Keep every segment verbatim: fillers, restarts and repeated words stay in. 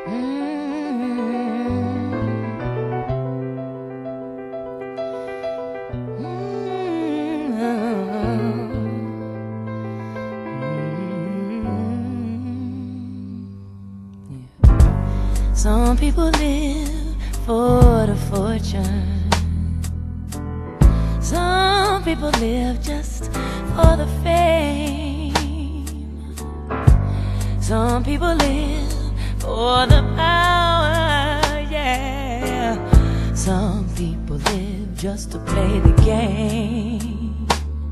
Some people live for the fortune. Some people live just for the fame. Some people live for the power, yeah. Some people live just to play the game.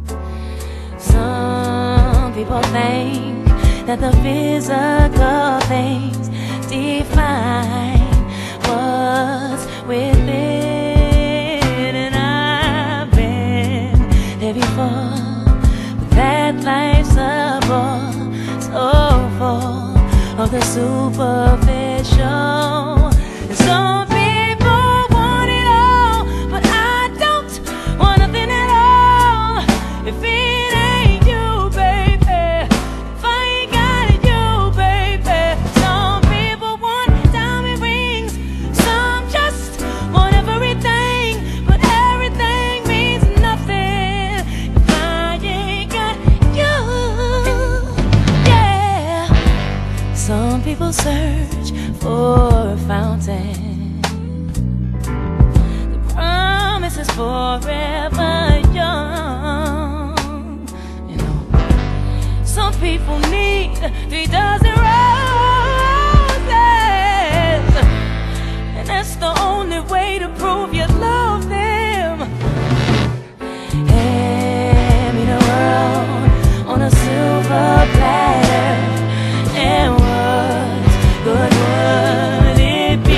Some people think that the physical things define what's within, and I've been there before, but that life's a bore so full of the superficial. And some people want it all, but I don't want nothing at all. If it ain't you, baby, if I ain't got it, you, baby. Some people want diamond rings, some just want everything, but everything means nothing if I ain't got you. Yeah. Some people search for a fountain. The promise is forever young. You know, some people need three dozen roses, and that's the only way to prove you love them. Hand me the world on a silver platter, and what good would it be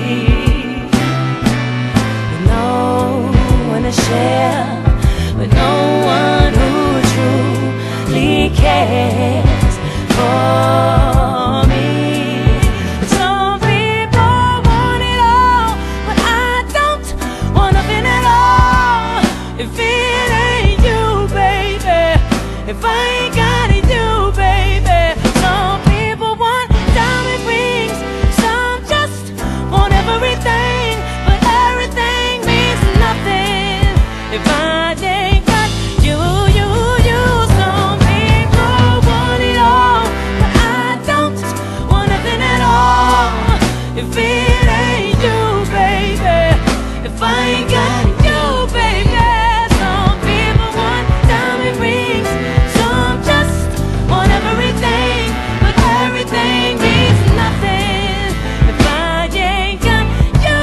with no one to share, with no one who truly cares for me? Some people want it all, but I don't want nothing at all. If it ain't you, baby, if I ain't got it, you, baby. Some people want diamond rings, some just want everything, but everything means nothing if I ain't got you, you, you. Some people want it all, but I don't want nothing at all. If it ain't you, baby, if I ain't got you, baby. Some people want diamond rings, some just want everything, but everything means nothing if I ain't got you.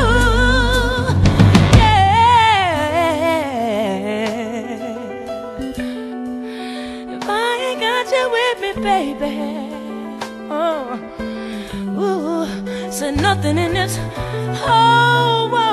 Yeah. If I ain't got you with me, baby. Oh, ooh, said nothing in this whole world